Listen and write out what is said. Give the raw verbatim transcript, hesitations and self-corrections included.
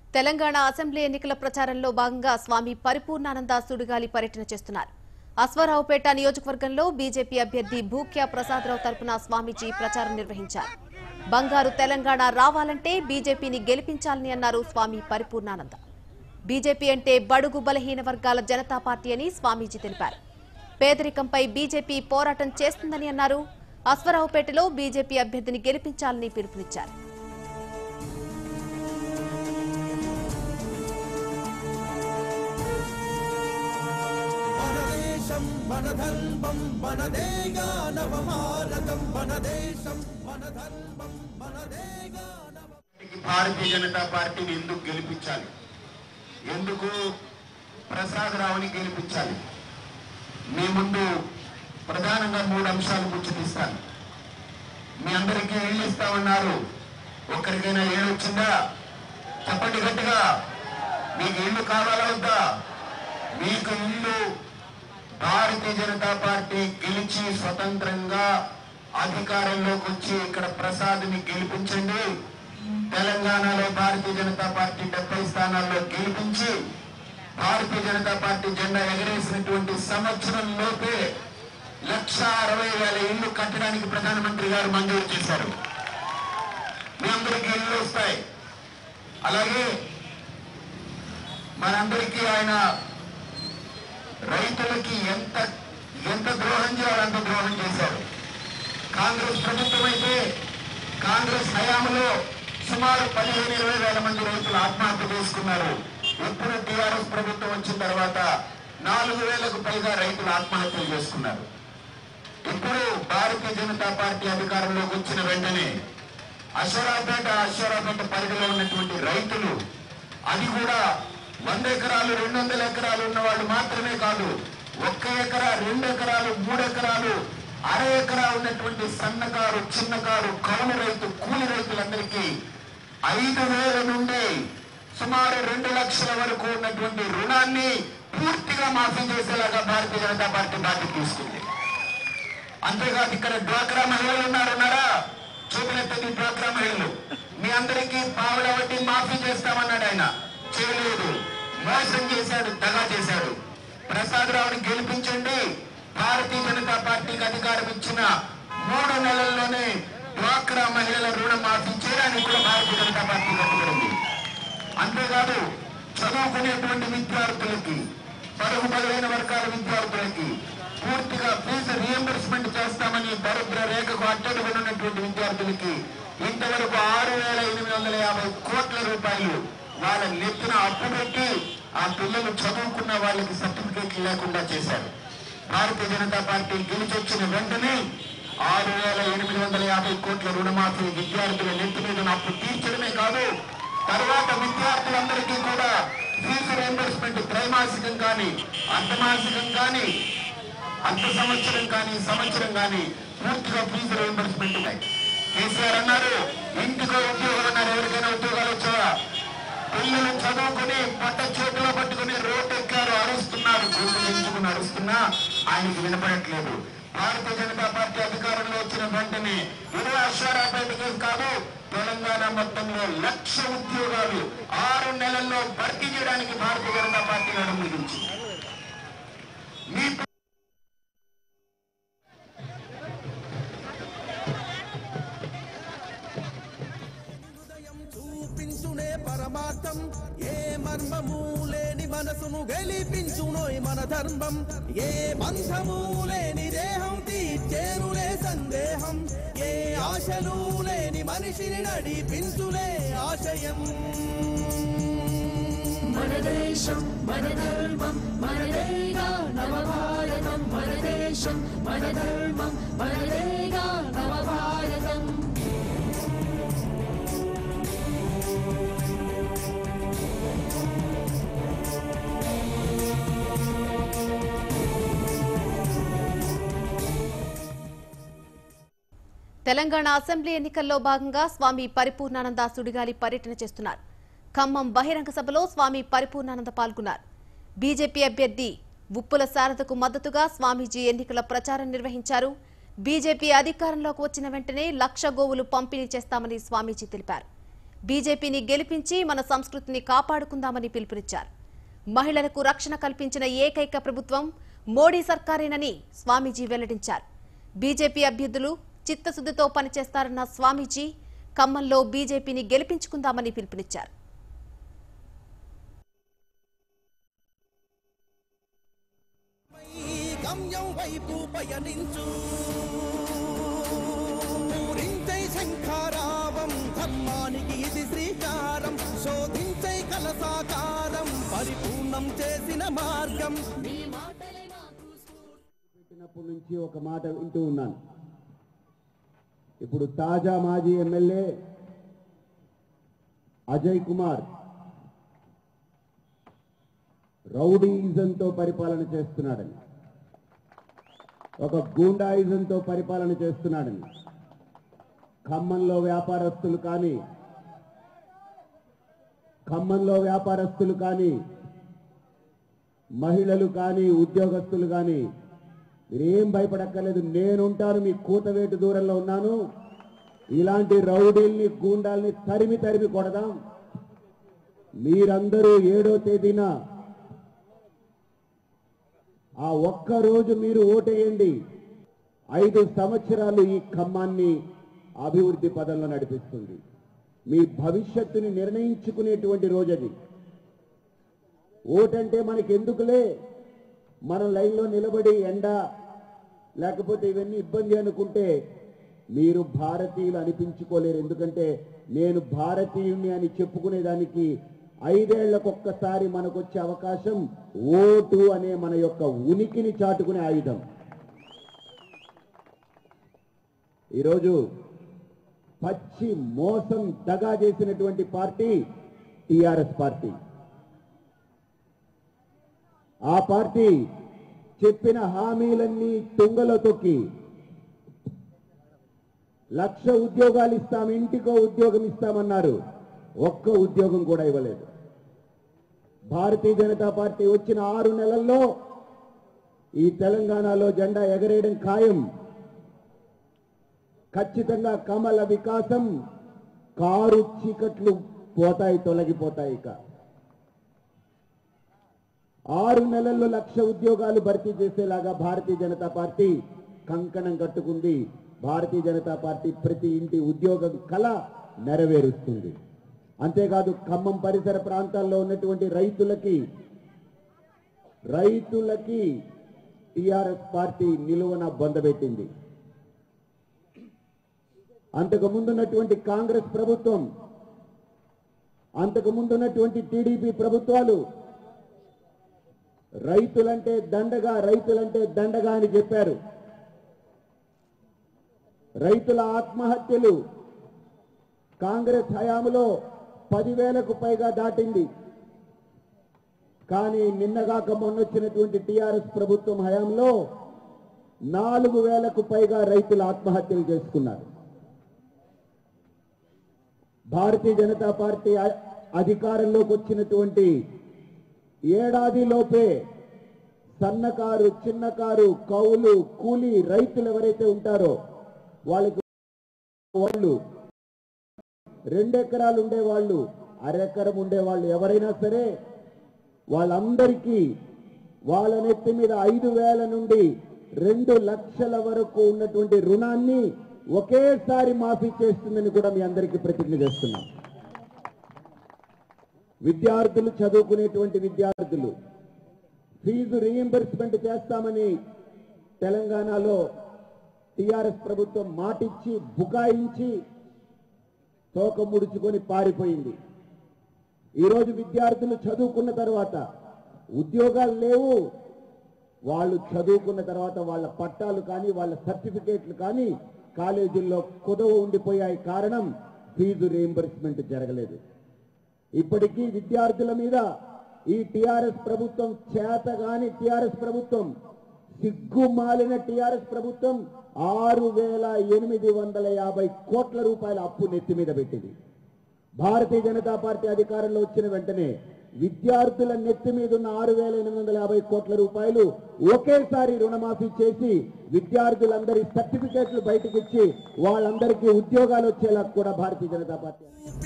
Telangana assembly ఎన్నికల ప్రచారంలో భాగంగా స్వామి పరిపూర్ణానంద సుడిగాలి పర్యటన చేస్తున్నారు. అశ్వారావుపేట నియోజకవర్గంలో బీజేపీ అభ్యర్థి భూక్యా ప్రసాదరావు తరపున స్వామీజీ ప్రచారం నిర్వహించారు. బంగారు తెలంగాణ రావాలంటే బీజేపీని గెలిపించాలని అన్నారు స్వామి పరిపూర్ణానంద. బీజేపీ అంటే బడుగు బలహీన వర్గాల జనతా పార్టీ అని స్వామీజీ తెలిపారు. పేదరికంపై బీజేపీ పోరాటం చేస్తుందని అన్నారు. అశ్వారావుపేటలో బీజేపీ అభ్యర్థిని గెలిపించాలని పిలుపునిచ్చారు. భారతీయ జనతా పార్టీని ఎందుకు గెలిపించాలి, ఎందుకు ప్రసాదరావుని గెలిపించాలి? మీ ముందు ప్రధానంగా మూడు అంశాలు ముచ్చటిస్తాను. మీ అందరికీ ఇళ్ళు ఇస్తామన్నారు. ఒక్కరికైనా ఏళ్ళు వచ్చిందా? చెప్పండి గట్టిగా. మీకు ఇల్లు కావాలా వద్దా? మీకు ఇల్లు భారతీయ జనతా పార్టీ గెలిచి స్వతంత్రంగా అధికారంలోకి వచ్చి ఇక్కడ ప్రసాద్ని గెలిపించండి. తెలంగాణలో భారతీయ జనతా పార్టీ డెబ్బై స్థానాల్లో గెలిపించి భారతీయ జనతా పార్టీ జెండా ఎగరేసినటువంటి సంవత్సరం లోపే లక్ష అరవై వేల ఇళ్లు కట్టడానికి ప్రధానమంత్రి గారు మంజూరు చేశారు. మీ అందరికీ ఇల్లు వస్తాయి. అలాగే మనందరికీ ఆయన రైతులకి ఎంత ఎంత ద్రోహం చేయాలో అంత ద్రోహం చేశారు. కాంగ్రెస్ ప్రభుత్వం అయితే కాంగ్రెస్ హయాంలో సుమారు పదిహేను ఇరవై వేల మంది రైతులు ఆత్మహత్య చేసుకున్నారు. ఇప్పుడు టీఆర్ఎస్ ప్రభుత్వం వచ్చిన తర్వాత నాలుగు వేలకు పైగా రైతులు ఆత్మహత్యలు చేసుకున్నారు. ఇప్పుడు భారతీయ జనతా పార్టీ అధికారంలోకి వచ్చిన వెంటనే అశ్వారావుపేట అశ్వారావుపేట పరిధిలో ఉన్నటువంటి రైతులు, అది కూడా వంద ఎకరాలు రెండు వందల ఎకరాలు ఉన్న వాళ్ళు మాత్రమే కాదు, ఒక్క ఎకరా రెండు ఎకరాలు మూడు ఎకరాలు అర ఎకరా ఉన్నటువంటి సన్నకారు చిన్నకారు కౌలు రైతు కూలి రైతులందరికీ ఐదు వేల నుండి సుమారు రెండు లక్షల వరకు ఉన్నటువంటి రుణాన్ని పూర్తిగా మాఫీ చేసేలాగా భారతీయ జనతా పార్టీ బాధ్యత తీసుకుంది. అంతేకాదు ఇక్కడ డ్వాక్రా మహిళలు ఉన్నారున్నారా? చూపినట్టు డ్వాక్రా మహిళలు మీ అందరికీ పావుల వడ్డీ మాఫీ చేస్తామన్నాడు. ఆయన చేయలేదు, మోసం చేశాడు, దగా చేశాడు. ప్రసాదరావుని గెలిపించండి. భారతీయ జనతా పార్టీకి అధికారం ఇచ్చిన మూడు నెలల్లోనే డ్వాక్రా మహిళల రుణం మాఫీ చేయడానికి కూడా భారతీయ జనతా పార్టీ కట్టుబడింది. అంతేకాదు చదువుకునేటువంటి విద్యార్థులకి, పరుగు బలైన వర్గాల విద్యార్థులకి పూర్తిగా ఫీజు రియంబర్స్మెంట్ చేస్తామని దరిద్ర రేఖకు అడ్డడుగున్నటువంటి విద్యార్థులకి ఇంతవరకు ఆరు వేల ఎనిమిది వందల యాభై కోట్ల రూపాయలు వాళ్ళ నెత్తిన అప్పు పెట్టి ఆ పిల్లలు చదువుకున్న వాళ్ళకి సర్టిఫికేట్లు లేకుండా చేశారు. భారతీయ జనతా పార్టీ గెలిచొచ్చిన వెంటనే ఆరు వేల ఎనిమిది వందల యాభై కోట్ల రుణమాఫీ విద్యార్థుల నెత్తి మీద అప్పు తీర్చడమే కాదు, తర్వాత విద్యార్థులందరికీ కూడా ఫీజు రియంబర్స్మెంట్ త్రైమాసికం కానీ అర్ధమాసికం కానీ అర్ధ సంవత్సరం కానీ సంవత్సరం కానీ పూర్తిగా ఫీజు రియంబర్స్మెంట్ ఉన్నాయి. కేసీఆర్ అన్నారు ఇంటికో ఉద్యోగం అన్నారు. ఎవరికైనా ఉద్యోగాలు వచ్చావా? పిల్లలు చదువుకుని పట్ట చేతిలో పట్టుకుని రోడ్డు ఎక్కారు, అరుస్తున్నారు, గొంతు పెంచుకుని అరుస్తున్నా ఆయనకి వినపడట్లేదు. భారతీయ జనతా పార్టీ అధికారంలో వచ్చిన వెంటనే ఇదే అశ్వారావుపేటకే కాదు తెలంగాణ మొత్తంలో లక్ష ఉద్యోగాలు ఆరు నెలల్లో భర్తీ చేయడానికి భారతీయ జనతా పార్టీ నడుముగించింది. మీ పరమార్థం ఏ మర్మము లేని మనసును గెలిపించునోయ్ మన ధర్మం. ఏ బంధము లేని దేహం తీర్చేరులే సందేహం. ఏ ఆశలు లేని మనిషిని నడిపించులే ఆశయం. మన దేశం మన ధర్మం మనదేగా నవభారతం. మన దేశం మన ధర్మం మనదేగా నవభారతం. తెలంగాణ అసెంబ్లీ ఎన్నికల్లో భాగంగా స్వామి పరిపూర్ణానంద సుడిగాలి పర్యటన చేస్తున్నారు. ఖమ్మం బహిరంగ సభలో స్వామి పరిపూర్ణానంద పాల్గొన్నారు. బీజేపీ అభ్యర్థి ఉప్పుల శారదకు మద్దతుగా స్వామీజీ ఎన్నికల ప్రచారం నిర్వహించారు. బీజేపీ అధికారంలోకి వచ్చిన వెంటనే లక్ష గోవులు పంపిణీ చేస్తామని స్వామీజీ తెలిపారు. బీజేపీని గెలిపించి మన సంస్కృతిని కాపాడుకుందామని పిలుపునిచ్చారు. మహిళలకు రక్షణ కల్పించిన ఏకైక ప్రభుత్వం మోడీ సర్కారేనని స్వామీజీ వెల్లడించారు. బీజేపీ అభ్యర్థులు చిత్తశుద్ధితో పనిచేస్తారన్న స్వామీజీ ఖమ్మంలో బీజేపీని గెలిపించుకుందామని పిలుపునిచ్చారు. గమ్యం వైపు పయనించు పూరించై శంఖారావం ధర్మానికి ఇది శ్రీకారం శోధించై కలసాకారం పరిపూర్ణం చేసిన మార్గం. పెట్టినప్పటి నుంచి ఒక మాట వింటూ ఉన్నాను. ఇప్పుడు తాజా మాజీ ఎమ్మెల్యే అజయ్ కుమార్ రౌడీయిజంతో పరిపాలన చేస్తున్నాడని, ఒక గూండాయిజంతో పరిపాలన చేస్తున్నాడని, ఖమ్మంలో వ్యాపారస్తులు కానీ ఖమ్మంలో వ్యాపారస్తులు కానీ మహిళలు కానీ ఉద్యోగస్తులు కానీ మీరేం భయపడక్కర్లేదు. నేనుంటాను, మీ కూతవేటు దూరంలో ఉన్నాను. ఇలాంటి రౌడీల్ని గూండాల్ని తరిమి తరిమి కొడదాం. మీరందరూ ఏడో తేదీన ఆ ఒక్క రోజు మీరు ఓటేయండి. ఐదు సంవత్సరాలు ఈ ఖమ్మాన్ని అభివృద్ధి పదంలో నడిపిస్తుంది. మీ భవిష్యత్తుని నిర్ణయించుకునేటువంటి రోజు అది. ఓటంటే మనకి ఎందుకులే, మన లైన్లో నిలబడి ఎండ లేకపోతే ఇవన్నీ ఇబ్బంది అనుకుంటే మీరు భారతీయులు అనిపించుకోలేరు. ఎందుకంటే నేను భారతీయుణ్ణి అని చెప్పుకునేదానికి ఐదేళ్లకొక్కసారి మనకు వచ్చే అవకాశం ఓటు అనే మన యొక్క ఉనికిని చాటుకునే ఆయుధం. ఈరోజు పచ్చి మోసం దగా చేసినటువంటి పార్టీ టిఆర్ఎస్ పార్టీ. ఆ పార్టీ చెప్పిన హామీలన్నీ తుంగలో తొక్కి లక్ష ఉద్యోగాలు ఇస్తాం, ఇంటికో ఉద్యోగం ఇస్తామన్నారు. ఒక్క ఉద్యోగం కూడా ఇవ్వలేదు. భారతీయ జనతా పార్టీ వచ్చిన ఆరు నెలల్లో ఈ తెలంగాణలో జెండా ఎగరేయడం ఖాయం. ఖచ్చితంగా కమల వికాసం కారు చీకట్లు పోతాయి, తొలగిపోతాయి. ఇక ఆరు నెలల్లో లక్ష ఉద్యోగాలు భర్తీ చేసేలాగా భారతీయ జనతా పార్టీ కంకణం కట్టుకుంది. భారతీయ జనతా పార్టీ ప్రతి ఇంటి ఉద్యోగం కళ నెరవేరుస్తుంది. అంతేకాదు ఖమ్మం పరిసర ప్రాంతాల్లో ఉన్నటువంటి రైతులకి రైతులకి టిఆర్ఎస్ పార్టీ నిలువన బొందబెట్టింది. అంతకు ముందున్నటువంటి కాంగ్రెస్ ప్రభుత్వం, అంతకు ముందున్నటువంటి టీడీపీ ప్రభుత్వాలు రైతులంటే దండగా రైతులంటే దండగా అని చెప్పారు. రైతుల ఆత్మహత్యలు కాంగ్రెస్ హయాంలో పదివేలకు పైగా దాటింది. కానీ నిన్నగాక మొన్నొచ్చినటువంటి టిఆర్ఎస్ ప్రభుత్వం హయాంలో నాలుగు వేలకు పైగా రైతులు ఆత్మహత్యలు చేసుకున్నారు. భారతీయ జనతా పార్టీ అధికారంలోకి వచ్చినటువంటి ఏడాది లోపే సన్నకారు, చిన్నకారు, కౌలు, కూలీ రైతులు ఎవరైతే ఉంటారో వాళ్ళకి వాళ్ళు రెండెకరాలు ఉండేవాళ్ళు, అరెకరం ఉండేవాళ్ళు ఎవరైనా సరే వాళ్ళందరికీ వాళ్ళ నెత్తి మీద ఐదు వేల నుండి రెండు లక్షల వరకు ఉన్నటువంటి రుణాన్ని ఒకేసారి మాఫీ చేస్తుందని కూడా మీ అందరికీ ప్రతిజ్ఞ చేస్తున్నాం. విద్యార్థులు, చదువుకునేటువంటి విద్యార్థులు ఫీజు రీయింబర్స్మెంట్ చేస్తామని తెలంగాణలో టిఆర్ఎస్ ప్రభుత్వం మాటిచ్చి బుకాయించి తోక ముడుచుకొని పారిపోయింది. ఈరోజు విద్యార్థులు చదువుకున్న తర్వాత ఉద్యోగాలు లేవు. వాళ్ళు చదువుకున్న తర్వాత వాళ్ళ పట్టాలు కానీ వాళ్ళ సర్టిఫికేట్లు కానీ కాలేజీల్లో కుదవ ఉండిపోయాయి. కారణం ఫీజు రీయింబర్స్మెంట్ జరగలేదు. ఇప్పటికీ విద్యార్థుల మీద ఈ టిఆర్ఎస్ ప్రభుత్వం చేతగాని టిఆర్ఎస్ ప్రభుత్వం, సిగ్గుమాలిన టిఆర్ఎస్ ప్రభుత్వం ఆరు వేల ఎనిమిది వందల యాభై కోట్ల రూపాయల అప్పు నెత్తి మీద పెట్టింది. భారతీయ జనతా పార్టీ అధికారంలో వచ్చిన వెంటనే విద్యార్థుల నెత్తి మీద ఉన్న ఆరు వేల ఎనిమిది వందల యాభై కోట్ల రూపాయలు ఒకేసారి రుణమాఫీ చేసి విద్యార్థులందరి సర్టిఫికేట్లు బయటకు ఇచ్చి వాళ్ళందరికీ ఉద్యోగాలు వచ్చేలా కూడా భారతీయ జనతా పార్టీ